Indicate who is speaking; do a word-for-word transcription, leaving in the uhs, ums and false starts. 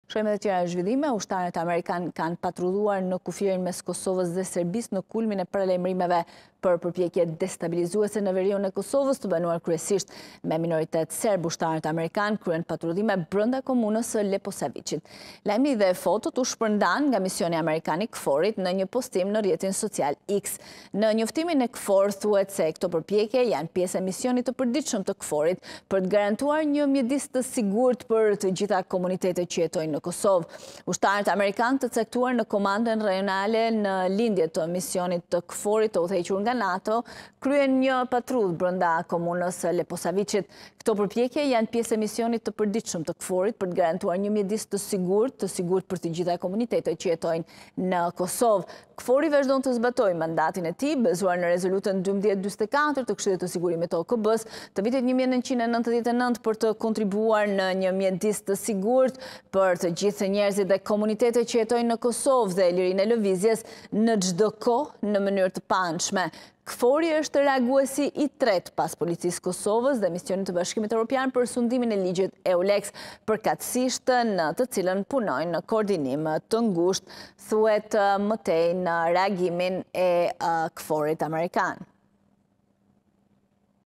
Speaker 1: Shojmë edhe tjera zhvillime, ushtarët amerikanë kanë patrulluar në kufirin mes Kosovës dhe Serbisë në kulmin e paralajmërimeve për përpjekje destabilizuese në veriun e Kosovës të banuar kryesisht me minoritet serb. Ushtarët amerikanë kryen patrullime brenda komunës së Leposavicit. Lajmi dhe fotot u shpërndan nga misioni amerikan i KFOR-it në një postim në rrjetin social X. Në njoftimin e KFOR thuhet se këto përpjekje janë pjesë e misionit të përditshëm të KFOR-it për të garantuar një mjedis të sigurt për të gjitha komunitetet që jetojnë në Kosovë. Ushtarët amerikanë të caktuar në komandën rajonale në lindje të misionit të KFOR-it të udhëhequr nga NATO kryen një patrull brenda komunës së Leposavicit. Këto përpjekje janë pjesë e misionit të përditshëm të KFOR-it për të garantuar një mjedis të sigurt, të sigurt për të gjitha komunitetet që jetojnë në Kosovë. KFOR-i vazhdon të zbatojë mandatin e tij bazuar në rezolutën dymbëdhjetë njëzet e katër të Këshillit të Sigurimit të O K B-s të vitit një mijë e nëntëqind e nëntëdhjetë e nëntë për të kontribuar në një mjedis të sigurt për të gjithë njerëzit dhe komunitetet që jetojnë në Kosovë dhe lirinë e lëvizjes në çdo kohë në mënyrë të paanshme. KFOR-i është reaguesi i tretë pas Policisë Kosovës dhe misionit të Bashkimit Evropian për sundimin e ligjit EULEX, përkatësisht në të cilën punojnë në koordinim të ngushtë, thuhet më tej në reagimin e KFOR-it amerikan.